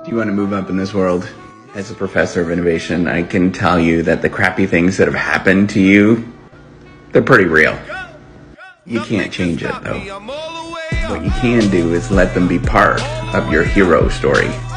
you want to move up in this world? As a professor of innovation, I can tell you that the crappy things that have happened to you, they're pretty real. You can't change it, though. What you can do is let them be part of your hero story.